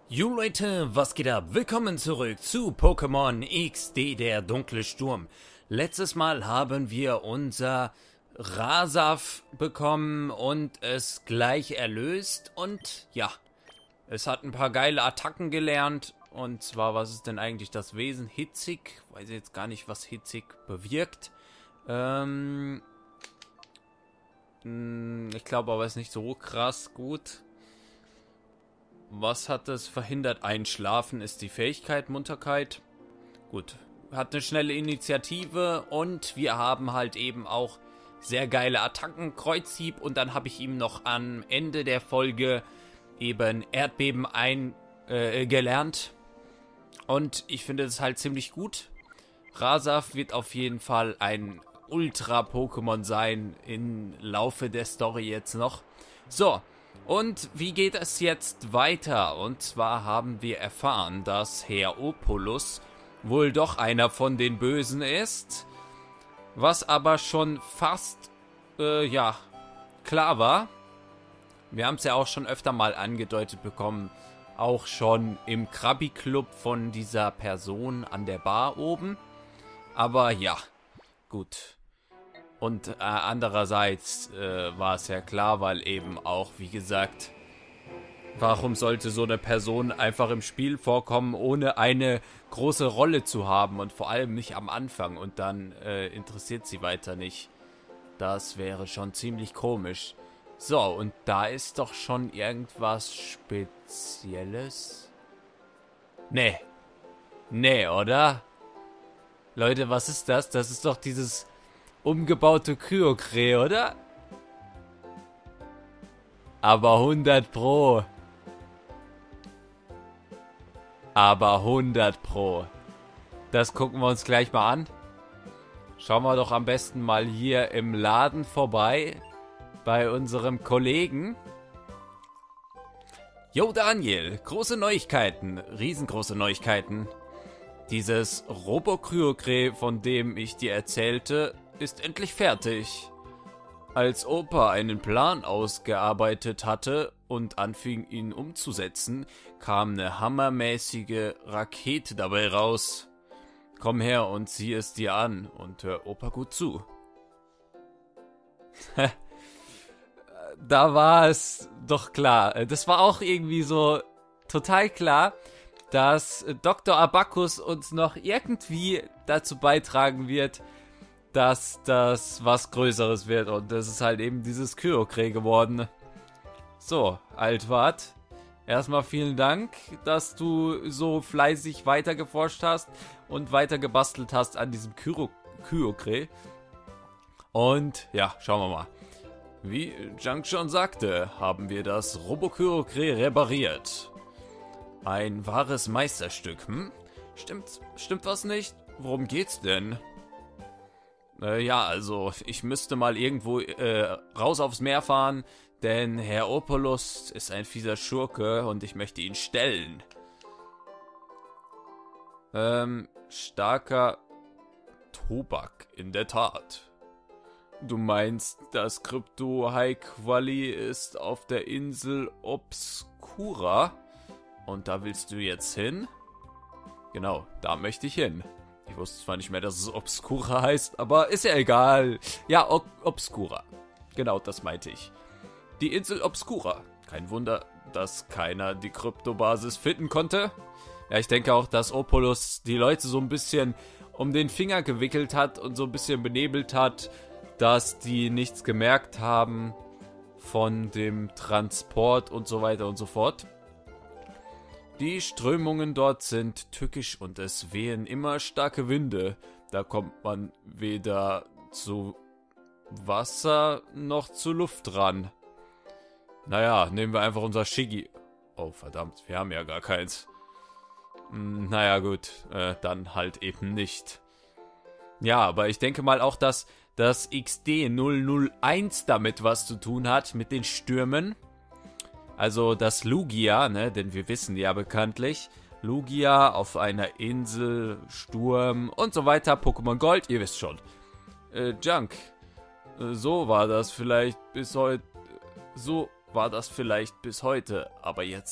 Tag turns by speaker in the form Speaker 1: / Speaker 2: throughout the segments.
Speaker 1: Jo Leute, was geht ab? Willkommen zurück zu Pokémon XD, der dunkle Sturm. Letztes Mal haben wir unser Rasaf bekommen und es gleich erlöst. Und ja, es hat ein paar geile Attacken gelernt. Und zwar, was ist denn eigentlich das Wesen? Hitzig? Weiß jetzt gar nicht, was Hitzig bewirkt. Ich glaube aber, es ist nicht so krass gut. Was hat es verhindert? Einschlafen ist die Fähigkeit, Munterkeit. Gut, hat eine schnelle Initiative und wir haben halt eben auch sehr geile Attacken, Kreuzhieb und dann habe ich ihm noch am Ende der Folge eben Erdbeben gelernt. Und ich finde es halt ziemlich gut. Rasaf wird auf jeden Fall ein Ultra-Pokémon sein im Laufe der Story jetzt noch. So. Und wie geht es jetzt weiter? Und zwar haben wir erfahren, dass Herr Opolus wohl doch einer von den Bösen ist. Was aber schon fast, klar war. Wir haben es ja auch schon öfter mal angedeutet bekommen. Auch schon im Krabi-Club von dieser Person an der Bar oben. Aber ja, gut. Und andererseits war es ja klar, weil eben auch, wie gesagt, warum sollte so eine Person einfach im Spiel vorkommen, ohne eine große Rolle zu haben und vor allem nicht am Anfang und dann interessiert sie weiter nicht. Das wäre schon ziemlich komisch. So, und da ist doch schon irgendwas Spezielles. Nee. Nee, oder? Leute, was ist das? Das ist doch dieses umgebaute Kyogre, oder? Aber 100 Pro. Aber 100 Pro. Das gucken wir uns gleich mal an. Schauen wir doch am besten mal hier im Laden vorbei. Bei unserem Kollegen. Jo Daniel, große Neuigkeiten. Riesengroße Neuigkeiten. Dieses Robo-Kyogre, von dem ich dir erzählte, ist endlich fertig. Als Opa einen Plan ausgearbeitet hatte und anfing, ihn umzusetzen, kam eine hammermäßige Rakete dabei raus. Komm her und sieh es dir an und hör Opa gut zu. Da war es doch klar. Das war auch irgendwie so total klar, dass Dr. Abacus uns noch irgendwie dazu beitragen wird, dass das was Größeres wird. Und das ist halt eben dieses Kyogre geworden. So, Altwart. Erstmal vielen Dank, dass du so fleißig weiter geforscht hast und weiter gebastelt hast an diesem Kyogre. Und ja, schauen wir mal. Wie Junk schon sagte, haben wir das Robo-Kyogre repariert. Ein wahres Meisterstück, hm? Stimmt was nicht? Worum geht's denn? Ja, also, ich müsste mal irgendwo raus aufs Meer fahren, denn Herr Opolus ist ein fieser Schurke und ich möchte ihn stellen. Starker Tobak, in der Tat. Du meinst, das Krypto High Quali ist auf der Insel Obscura? Und da willst du jetzt hin? Genau, da möchte ich hin. Ich wusste zwar nicht mehr, dass es Obscura heißt, aber ist ja egal. Ja, Obscura. Genau, das meinte ich. Die Insel Obscura. Kein Wunder, dass keiner die Kryptobasis finden konnte. Ja, ich denke auch, dass Opolus die Leute so ein bisschen um den Finger gewickelt hat und so ein bisschen benebelt hat, dass die nichts gemerkt haben von dem Transport und so weiter und so fort. Die Strömungen dort sind tückisch und es wehen immer starke Winde. Da kommt man weder zu Wasser noch zu Luft ran. Naja, nehmen wir einfach unser Shiggy. Oh verdammt, wir haben ja gar keins. Naja gut, dann halt eben nicht. Ja, aber ich denke mal auch, dass das XD 001 damit was zu tun hat, mit den Stürmen. Also das Lugia, ne, denn wir wissen ja bekanntlich, Lugia auf einer Insel, Sturm und so weiter, Pokémon Gold, ihr wisst schon. Junk, so war das vielleicht bis heute, aber jetzt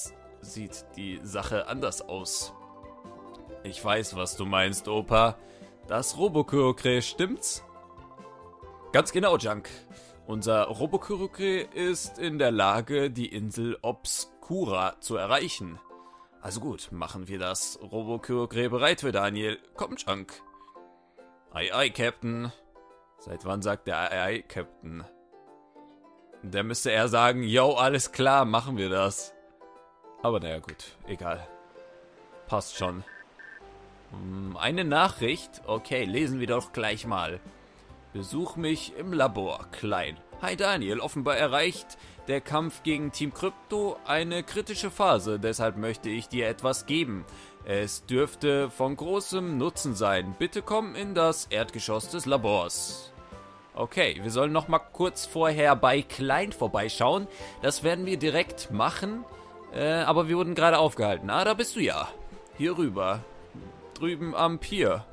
Speaker 1: sieht die Sache anders aus. Ich weiß, was du meinst, Opa. Das Robokyokre, stimmt's? Ganz genau, Junk. Unser Robokyokre ist in der Lage, die Insel Obscura zu erreichen. Also gut, machen wir das Robokyokre bereit für Daniel. Komm, Junk. Ei, ei, Captain. Seit wann sagt der Ei, ei, Captain? Der müsste eher sagen, yo, alles klar, machen wir das. Aber naja, gut, egal. Passt schon. Eine Nachricht? Okay, lesen wir doch gleich mal. Besuch mich im Labor, Klein. Hi Daniel, offenbar erreicht der Kampf gegen Team Krypto eine kritische Phase, deshalb möchte ich dir etwas geben. Es dürfte von großem Nutzen sein. Bitte komm in das Erdgeschoss des Labors. Okay, wir sollen noch mal kurz vorher bei Klein vorbeischauen. Das werden wir direkt machen. Aber wir wurden gerade aufgehalten. Ah, da bist du ja. Hier rüber. Drüben am Pier.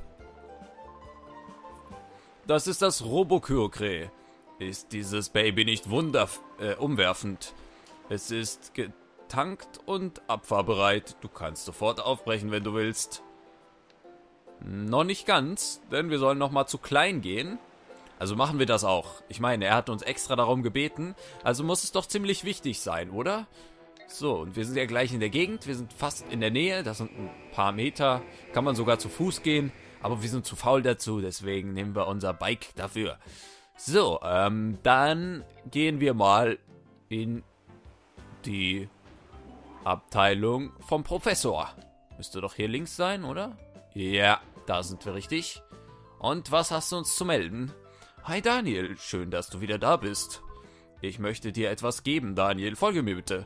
Speaker 1: Das ist das Robokyokre. Ist dieses Baby nicht umwerfend? Es ist getankt und abfahrbereit. Du kannst sofort aufbrechen, wenn du willst. Noch nicht ganz, denn wir sollen noch mal zu Klein gehen. Also machen wir das auch. Ich meine, er hat uns extra darum gebeten. Also muss es doch ziemlich wichtig sein, oder? So, und wir sind ja gleich in der Gegend. Wir sind fast in der Nähe. Das sind ein paar Meter. Kann man sogar zu Fuß gehen. Aber wir sind zu faul dazu. Deswegen nehmen wir unser Bike dafür. So, dann gehen wir mal in die Abteilung vom Professor. Müsste doch hier links sein, oder? Ja, da sind wir richtig. Und was hast du uns zu melden? Hi Daniel, schön, dass du wieder da bist. Ich möchte dir etwas geben, Daniel. Folge mir bitte.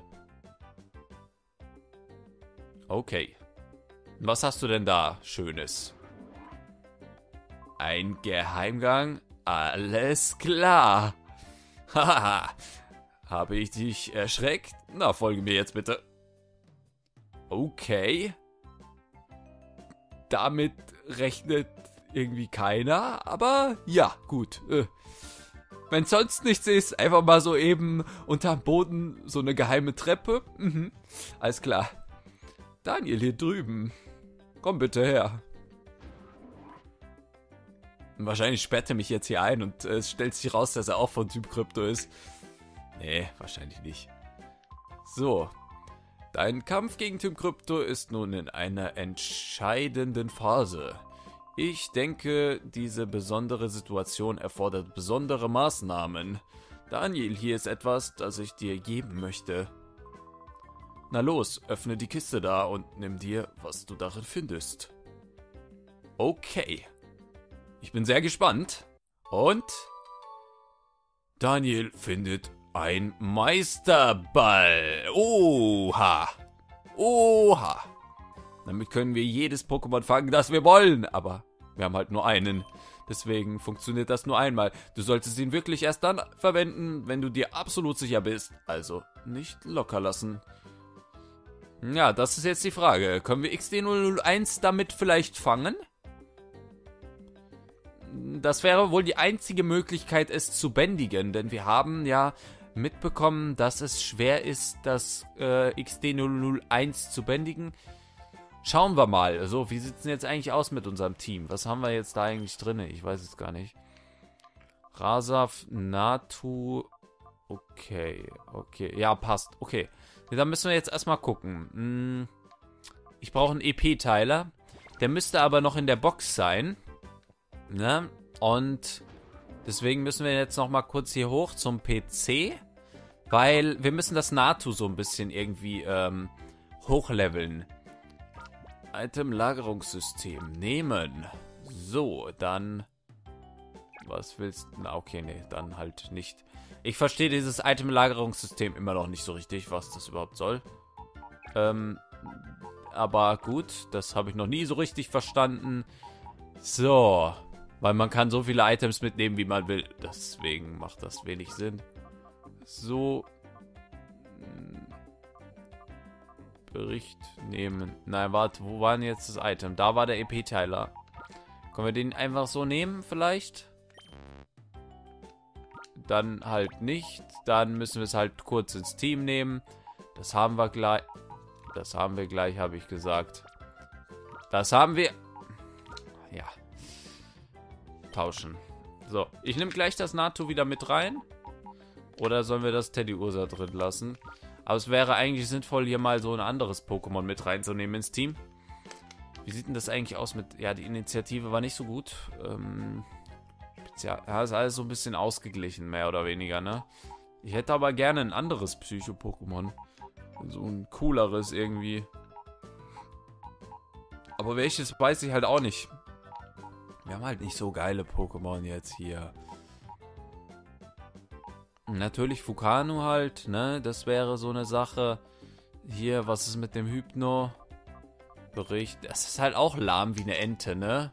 Speaker 1: Okay. Was hast du denn da Schönes? Ein Geheimgang? Alles klar. Haha. Habe ich dich erschreckt? Na, folge mir jetzt bitte. Okay. Damit rechnet irgendwie keiner, aber ja, gut. Wenn sonst nichts ist, einfach mal so eben unterm Boden so eine geheime Treppe. Alles klar. Daniel hier drüben. Komm bitte her. Wahrscheinlich sperrt er mich jetzt hier ein und es stellt sich raus, dass er auch von Typ Krypto ist. Nee, wahrscheinlich nicht. So. Dein Kampf gegen Typ Krypto ist nun in einer entscheidenden Phase. Ich denke, diese besondere Situation erfordert besondere Maßnahmen. Daniel, hier ist etwas, das ich dir geben möchte. Na los, öffne die Kiste da und nimm dir, was du darin findest. Okay. Ich bin sehr gespannt. Und Daniel findet ein Meisterball. Oha. Oha. Damit können wir jedes Pokémon fangen, das wir wollen. Aber wir haben halt nur einen. Deswegen funktioniert das nur einmal. Du solltest ihn wirklich erst dann verwenden, wenn du dir absolut sicher bist. Also nicht locker lassen. Ja, das ist jetzt die Frage. Können wir XD001 damit vielleicht fangen? Das wäre wohl die einzige Möglichkeit, es zu bändigen. Denn wir haben ja mitbekommen, dass es schwer ist, das XD001 zu bändigen. Schauen wir mal. Also, wie sieht es denn jetzt eigentlich aus mit unserem Team? Was haben wir jetzt da eigentlich drin? Ich weiß es gar nicht. Rasaf, Natu. Okay, okay. Ja, passt. Okay. Dann müssen wir jetzt erstmal gucken. Ich brauche einen EP-Teiler. Der müsste aber noch in der Box sein. Ne? Und deswegen müssen wir jetzt noch mal kurz hier hoch zum PC. Weil wir müssen das Natu so ein bisschen irgendwie hochleveln. Item-Lagerungssystem nehmen. So, dann... Was willst du? Na, okay, nee, dann halt nicht. Ich verstehe dieses Item-Lagerungssystem immer noch nicht so richtig, was das überhaupt soll. Aber gut, das habe ich noch nie so richtig verstanden. So, weil man kann so viele Items mitnehmen, wie man will. Deswegen macht das wenig Sinn. So. Bericht nehmen. Nein, warte, wo war denn jetzt das Item? Da war der EP-Teiler. Können wir den einfach so nehmen, vielleicht? Dann halt nicht. Dann müssen wir es halt kurz ins Team nehmen. Das haben wir gleich. Das haben wir gleich, habe ich gesagt. Das haben wir. Ja. Tauschen. So, ich nehme gleich das Nato wieder mit rein. Oder sollen wir das Teddy Ursa drin lassen? Aber es wäre eigentlich sinnvoll, hier mal so ein anderes Pokémon mit reinzunehmen ins Team. Wie sieht denn das eigentlich aus mit... Ja, die Initiative war nicht so gut. Ja, ist alles so ein bisschen ausgeglichen, mehr oder weniger, ne? Ich hätte aber gerne ein anderes Psycho-Pokémon. So ein cooleres irgendwie. Aber welches weiß ich halt auch nicht. Wir haben halt nicht so geile Pokémon jetzt hier. Natürlich Fukano halt, ne? Das wäre so eine Sache. Hier, was ist mit dem Hypno-Bericht? Das ist halt auch lahm wie eine Ente, ne?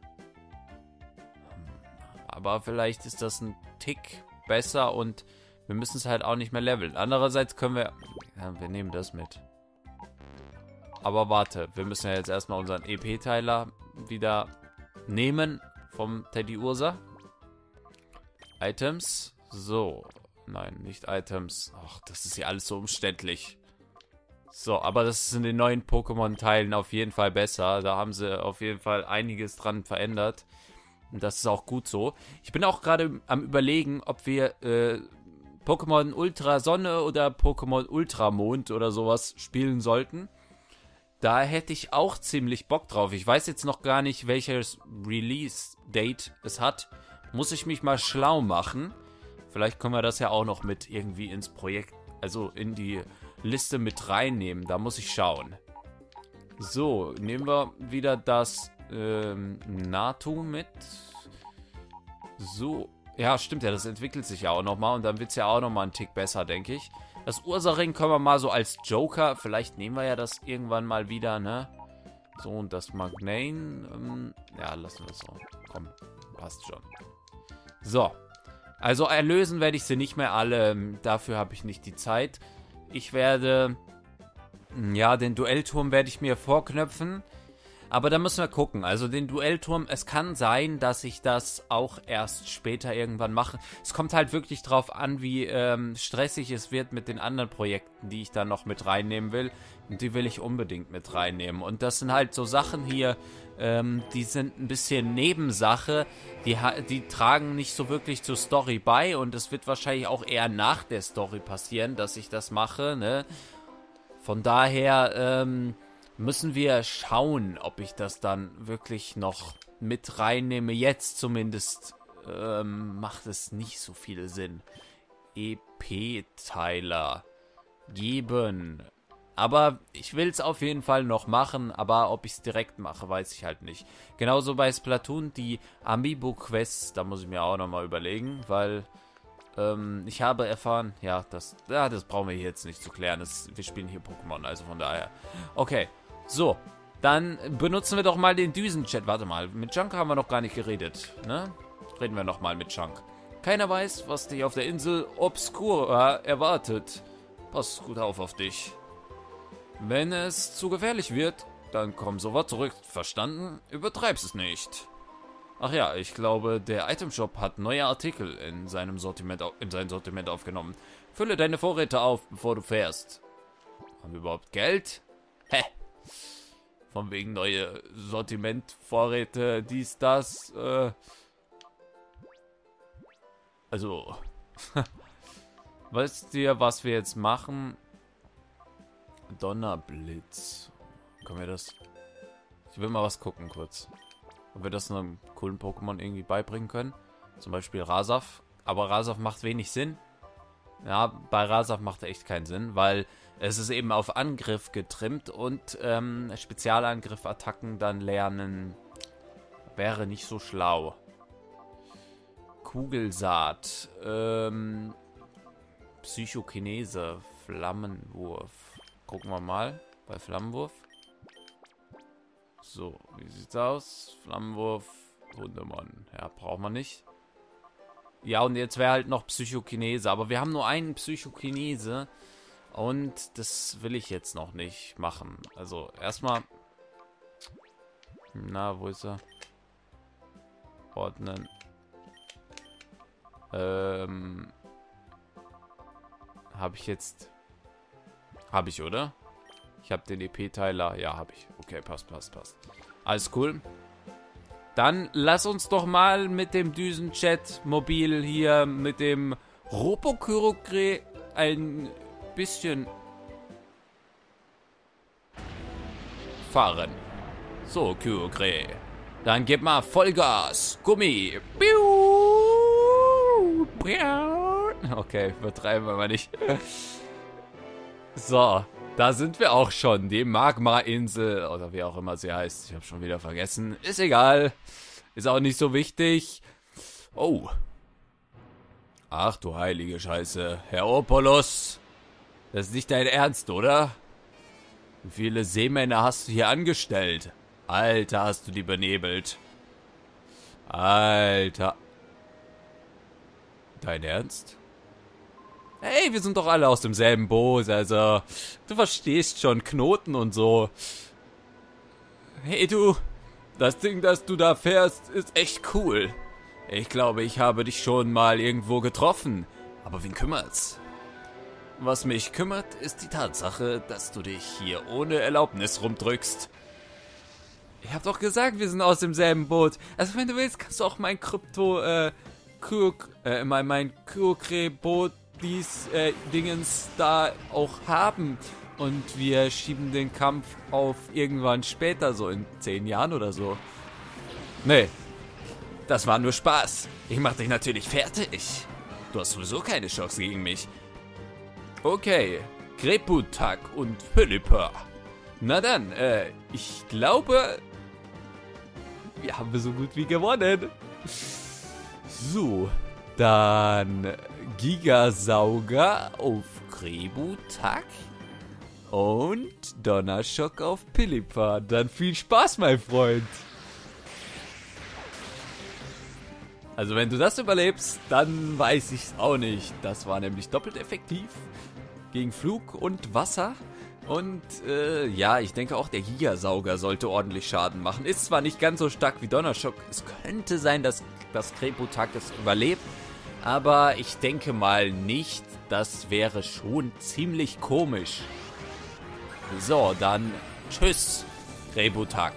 Speaker 1: Aber vielleicht ist das ein Tick besser und wir müssen es halt auch nicht mehr leveln. Andererseits können wir... Ja, wir nehmen das mit. Aber warte, wir müssen ja jetzt erstmal unseren EP-Teiler wieder nehmen vom Teddy Ursa. Items. So. Nein, nicht Items. Ach, das ist ja alles so umständlich. So, aber das ist in den neuen Pokémon-Teilen auf jeden Fall besser. Da haben sie auf jeden Fall einiges dran verändert. Und das ist auch gut so. Ich bin auch gerade am Überlegen, ob wir Pokémon Ultra Sonne oder Pokémon Ultra Mond oder sowas spielen sollten. Da hätte ich auch ziemlich Bock drauf. Ich weiß jetzt noch gar nicht, welches Release-Date es hat. Muss ich mich mal schlau machen. Vielleicht können wir das ja auch noch mit irgendwie ins Projekt, also in die Liste mit reinnehmen. Da muss ich schauen. So, nehmen wir wieder das Nato mit. So, ja, stimmt ja, das entwickelt sich ja auch nochmal und dann wird es ja auch nochmal ein Tick besser, denke ich. Das Ursaring können wir mal so als Joker, vielleicht nehmen wir ja das irgendwann mal wieder, ne? So, und das Magnane, ja, lassen wir es so. Komm, passt schon. So, also erlösen werde ich sie nicht mehr alle, dafür habe ich nicht die Zeit. Ich werde, ja, den Duellturm werde ich mir vorknöpfen. Aber da müssen wir gucken. Also den Duellturm, es kann sein, dass ich das auch erst später irgendwann mache. Es kommt halt wirklich drauf an, wie stressig es wird mit den anderen Projekten, die ich da noch mit reinnehmen will. Und die will ich unbedingt mit reinnehmen. Und das sind halt so Sachen hier, die sind ein bisschen Nebensache. Die tragen nicht so wirklich zur Story bei. Und es wird wahrscheinlich auch eher nach der Story passieren, dass ich das mache, ne? Von daher, müssen wir schauen, ob ich das dann wirklich noch mit reinnehme. Jetzt zumindest macht es nicht so viel Sinn. EP-Teiler geben. Aber ich will es auf jeden Fall noch machen, aber ob ich es direkt mache, weiß ich halt nicht. Genauso bei Splatoon, die Amiibo-Quests, da muss ich mir auch nochmal überlegen, weil ich habe erfahren, ja, das brauchen wir hier jetzt nicht zu klären. Wir spielen hier Pokémon, also von daher. Okay. So, dann benutzen wir doch mal den Düsen-Chat. Warte mal, mit Junk haben wir noch gar nicht geredet, ne? Reden wir noch mal mit Junk. Keiner weiß, was dich auf der Insel Obscura erwartet. Pass gut auf dich. Wenn es zu gefährlich wird, dann komm sofort zurück. Verstanden? Übertreib's es nicht. Ach ja, ich glaube, der Itemshop hat neue Artikel in sein Sortiment aufgenommen. Fülle deine Vorräte auf, bevor du fährst. Haben wir überhaupt Geld? Hä? Von wegen neue Sortiment, dies, das, also, weißt ihr, was wir jetzt machen? Donnerblitz. Können wir das... Ich will mal was gucken kurz. Ob wir das einem coolen Pokémon irgendwie beibringen können. Zum Beispiel Rasaf. Aber Rasaf macht wenig Sinn. Ja, bei Rasaf macht er echt keinen Sinn, weil es ist eben auf Angriff getrimmt und Spezialangriff-Attacken dann lernen wäre nicht so schlau. Kugelsaat, Psychokinese, Flammenwurf. Gucken wir mal bei Flammenwurf. So, wie sieht's aus? Flammenwurf, Hundemann. Ja, braucht man nicht. Ja, und jetzt wäre halt noch Psychokinese. Aber wir haben nur einen Psychokinese. Und das will ich jetzt noch nicht machen. Also, erstmal... Na, wo ist er? Ordnen. Habe ich jetzt... Habe ich, oder? Ich habe den EP-Teiler. Ja, habe ich. Okay, passt. Alles cool. Dann lass uns doch mal mit dem Düsenjet-Mobil hier, mit dem Robokyogre ein bisschen fahren. So, Kyogre. Dann gib mal Vollgas. Gummi. Okay, übertreiben wir mal nicht. So, da sind wir auch schon. Die Magma-Insel. Oder wie auch immer sie heißt. Ich habe schon wieder vergessen. Ist egal. Ist auch nicht so wichtig. Oh. Ach du heilige Scheiße. Herr Opolos. Das ist nicht dein Ernst, oder? Wie viele Seemänner hast du hier angestellt? Alter, hast du die benebelt. Alter. Dein Ernst? Hey, wir sind doch alle aus demselben Boot, also du verstehst schon, Knoten und so. Hey du, das Ding, das du da fährst, ist echt cool. Ich glaube, ich habe dich schon mal irgendwo getroffen, aber wen kümmert's? Was mich kümmert, ist die Tatsache, dass du dich hier ohne Erlaubnis rumdrückst. Ich hab doch gesagt, wir sind aus demselben Boot. Also wenn du willst, kannst du auch mein mein Kyogre-Boot Dingens da auch haben. Und wir schieben den Kampf auf irgendwann später, so in 10 Jahren oder so. Nee, das war nur Spaß. Ich mach dich natürlich fertig. Du hast sowieso keine Chance gegen mich. Okay, Kreputak und Philippa. Na dann, ich glaube, wir haben so gut wie gewonnen. So, dann Gigasauger auf Kreputak und Donnerschock auf Philippa. Dann viel Spaß, mein Freund. Also wenn du das überlebst, dann weiß ich's auch nicht. Das war nämlich doppelt effektiv gegen Flug und Wasser. Und ja, ich denke auch, der Gigasauger sollte ordentlich Schaden machen. Ist zwar nicht ganz so stark wie Donnerschock. Es könnte sein, dass das Kreputak es überlebt. Aber ich denke mal nicht. Das wäre schon ziemlich komisch. So, dann tschüss, Kreputak.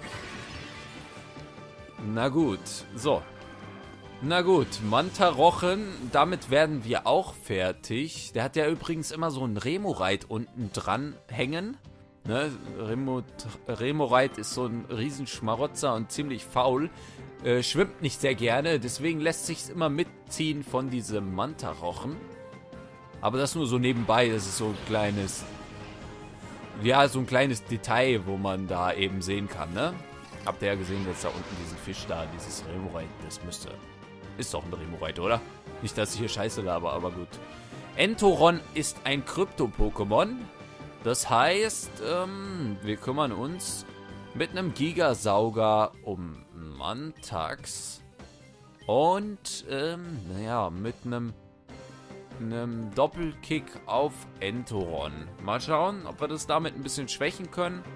Speaker 1: Na gut, so. Na gut, Mantarochen, damit werden wir auch fertig. Der hat ja übrigens immer so einen Remoraid unten dran hängen. Ne? Remoraid ist so ein Riesenschmarotzer und ziemlich faul. Schwimmt nicht sehr gerne, deswegen lässt sich's immer mitziehen von diesem Mantarochen. Aber das nur so nebenbei, das ist so ein kleines... Ja, so ein kleines Detail, wo man da eben sehen kann, ne? Habt ihr ja gesehen, dass da unten diesen Fisch da, dieses Remoraid, das müsste... Ist doch ein Remoraid, oder? Nicht, dass ich hier Scheiße laber, aber gut. Entoron ist ein Krypto-Pokémon. Das heißt, wir kümmern uns mit einem Gigasauger um Mantax. Und, naja, mit einem Doppelkick auf Entoron. Mal schauen, ob wir das damit ein bisschen schwächen können.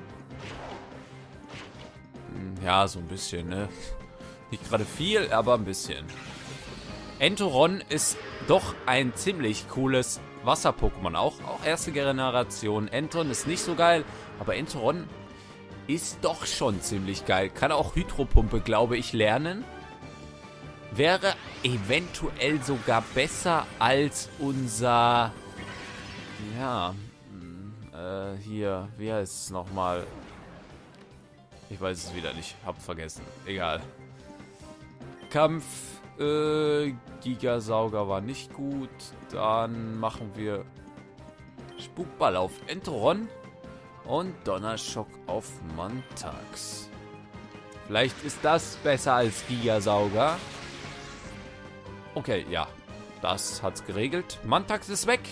Speaker 1: Ja, so ein bisschen, ne? Nicht gerade viel, aber ein bisschen. Entoron ist doch ein ziemlich cooles Wasser-Pokémon. Auch erste Generation. Enton ist nicht so geil, aber Entoron ist doch schon ziemlich geil. Kann auch Hydropumpe, glaube ich, lernen. Wäre eventuell sogar besser als unser... Ja, hier, wie heißt es nochmal? Ich weiß es wieder nicht, hab vergessen. Egal. Kampf, Gigasauger war nicht gut. Dann machen wir Spukball auf Entoron und Donnerschock auf Mantax. Vielleicht ist das besser als Gigasauger. Okay, ja. Das hat's geregelt. Mantax ist weg.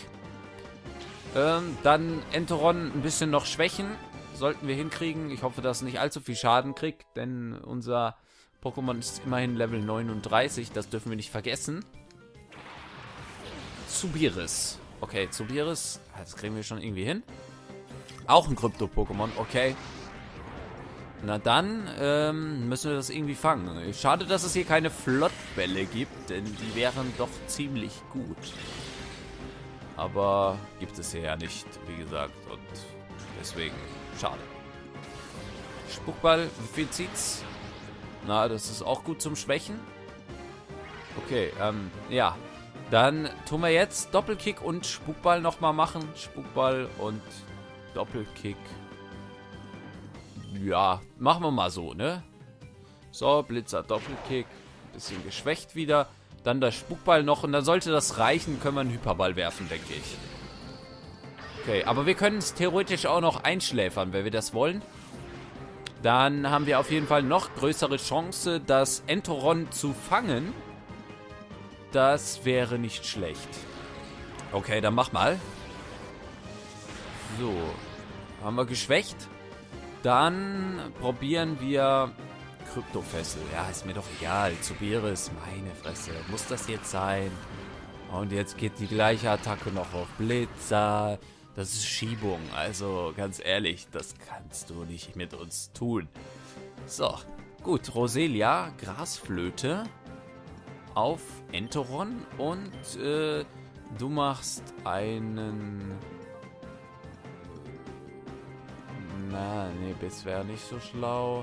Speaker 1: Dann Entoron ein bisschen noch schwächen. Sollten wir hinkriegen. Ich hoffe, dass es nicht allzu viel Schaden kriegt, denn unser Pokémon ist immerhin Level 39. Das dürfen wir nicht vergessen. Zubiris. Okay, Zubiris. Das kriegen wir schon irgendwie hin. Auch ein Krypto-Pokémon. Okay. Na dann müssen wir das irgendwie fangen. Schade, dass es hier keine Flottbälle gibt, denn die wären doch ziemlich gut. Aber gibt es hier ja nicht, wie gesagt. Und Deswegen, schade. Spuckball, wie viel zieht's? Na, das ist auch gut zum Schwächen. Okay, ja. Dann tun wir jetzt Doppelkick und Spukball nochmal machen. Spukball und Doppelkick. Ja, machen wir mal so, ne? So, Blitzer, Doppelkick. Ein bisschen geschwächt wieder. Dann der Spukball noch und dann sollte das reichen. Können wir einen Hyperball werfen, denke ich. Okay, aber wir können es theoretisch auch noch einschläfern, wenn wir das wollen. Dann haben wir auf jeden Fall noch größere Chance, das Entoron zu fangen. Das wäre nicht schlecht. Okay, dann mach mal. So. Haben wir geschwächt. Dann probieren wir Kryptofessel. Ja, ist mir doch egal. Zuberis, meine Fresse. Muss das jetzt sein? Und jetzt geht die gleiche Attacke noch auf Blitzer. Das ist Schiebung. Also, ganz ehrlich, das kannst du nicht mit uns tun. So. Gut, Roselia, Grasflöte auf Entoron und du machst einen... Na, nee, das wäre nicht so schlau.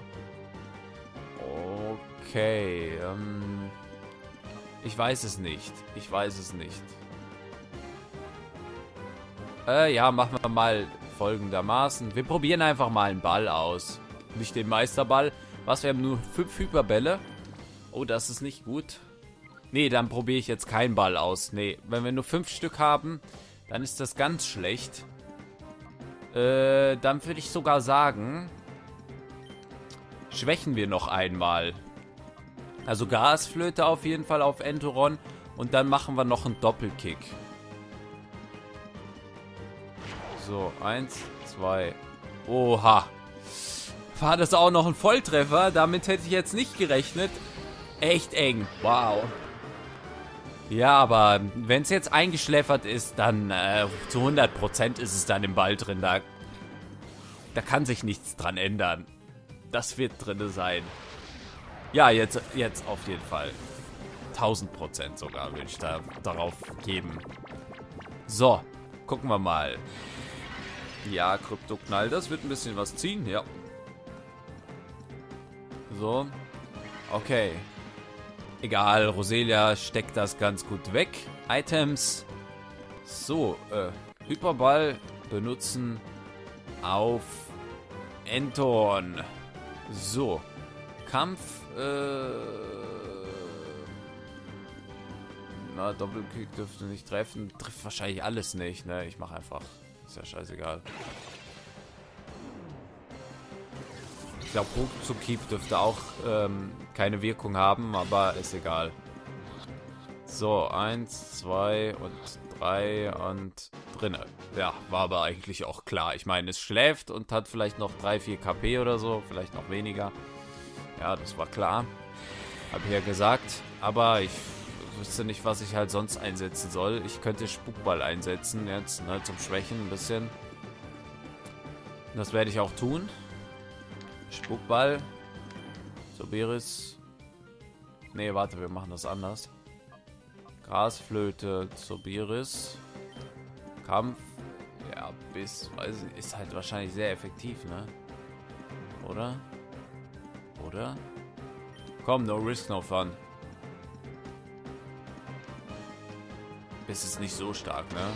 Speaker 1: Okay, ich weiß es nicht. Ich weiß es nicht. Ja, machen wir mal folgendermaßen. Wir probieren einfach mal einen Ball aus. Nicht den Meisterball. Was, wir haben nur 5 Hyperbälle. Oh, das ist nicht gut. Nee, dann probiere ich jetzt keinen Ball aus. Nee, wenn wir nur 5 Stück haben, dann ist das ganz schlecht. Dann würde ich sogar sagen, schwächen wir noch einmal. Also Gasflöte auf jeden Fall auf Entoron und dann machen wir noch einen Doppelkick. So, 1, 2. Oha. War das auch noch ein Volltreffer? Damit hätte ich jetzt nicht gerechnet. Echt eng. Wow. Ja, aber wenn es jetzt eingeschläfert ist, dann zu 100% ist es dann im Ball drin. Da kann sich nichts dran ändern. Das wird drin sein. Ja, jetzt auf jeden Fall. 1000% sogar würde ich darauf geben. So, gucken wir mal. Ja, Kryptoknall, das wird ein bisschen was ziehen, ja. So, okay. Egal, Roselia steckt das ganz gut weg. Items. So, Hyperball benutzen auf Entoron. So, Kampf, na, Doppelkick dürfte nicht treffen. Trifft wahrscheinlich alles nicht, ne? Ich mache einfach. Ist ja scheißegal. Ich glaube, Ruckzuck-Keep dürfte auch keine Wirkung haben, aber ist egal. So, 1, 2 und 3 und drinne. Ja, war aber eigentlich auch klar. Ich meine, es schläft und hat vielleicht noch 3, 4 KP oder so, vielleicht noch weniger. Ja, das war klar. Hab ich ja gesagt. Aber ich wüsste nicht, was ich halt sonst einsetzen soll. Ich könnte Spukball einsetzen jetzt, ne, zum Schwächen ein bisschen. Das werde ich auch tun. Spukball. Zoberis. Nee, warte, wir machen das anders. Grasflöte, Zoberis. Kampf. Ja, weiß ich, ist halt wahrscheinlich sehr effektiv, ne? Oder? Oder? Komm, no risk, no fun. Biss ist nicht so stark, ne?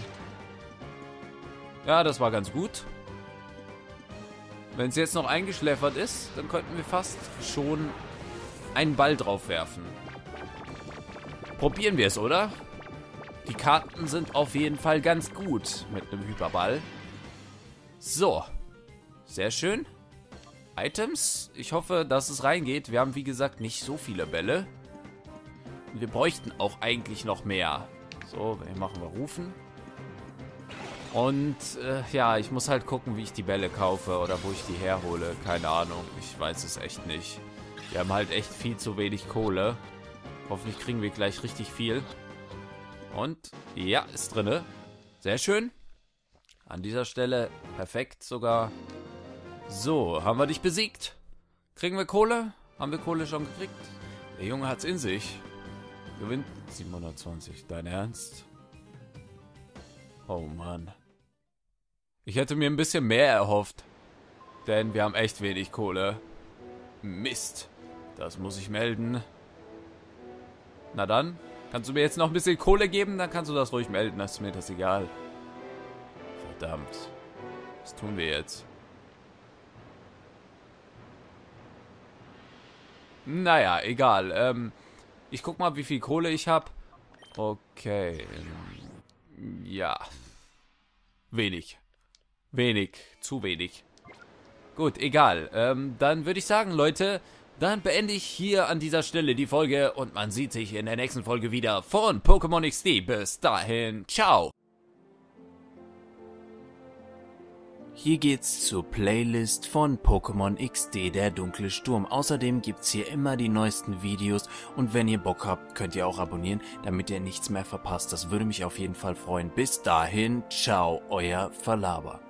Speaker 1: Ja, das war ganz gut. Wenn es jetzt noch eingeschläfert ist, dann könnten wir fast schon einen Ball drauf werfen. Probieren wir es, oder? Die Karten sind auf jeden Fall ganz gut mit einem Hyperball. So. Sehr schön. Items. Ich hoffe, dass es reingeht. Wir haben, wie gesagt, nicht so viele Bälle. Wir bräuchten auch eigentlich noch mehr. So, machen wir Rufen. Und, ja, ich muss halt gucken, wie ich die Bälle kaufe oder wo ich die herhole. Keine Ahnung, ich weiß es echt nicht. Wir haben halt echt viel zu wenig Kohle. Hoffentlich kriegen wir gleich richtig viel. Und, ja, ist drinne. Sehr schön. An dieser Stelle perfekt sogar. So, haben wir dich besiegt? Kriegen wir Kohle? Haben wir Kohle schon gekriegt? Der Junge hat's in sich. Gewinnt 720. Dein Ernst? Oh Mann. Ich hätte mir ein bisschen mehr erhofft. Denn wir haben echt wenig Kohle. Mist. Das muss ich melden. Na dann, kannst du mir jetzt noch ein bisschen Kohle geben? Dann kannst du das ruhig melden, das ist mir das egal. Verdammt. Was tun wir jetzt? Naja, egal. Ich guck mal, wie viel Kohle ich habe. Okay. Ja. Wenig. Wenig. Zu wenig. Gut, egal. Dann würde ich sagen, Leute, dann beende ich hier an dieser Stelle die Folge und man sieht sich in der nächsten Folge wieder von Pokémon XD. Bis dahin, ciao! Hier geht's zur Playlist von Pokémon XD, der dunkle Sturm. Außerdem gibt's hier immer die neuesten Videos und wenn ihr Bock habt, könnt ihr auch abonnieren, damit ihr nichts mehr verpasst. Das würde mich auf jeden Fall freuen. Bis dahin, ciao, euer Verlaber.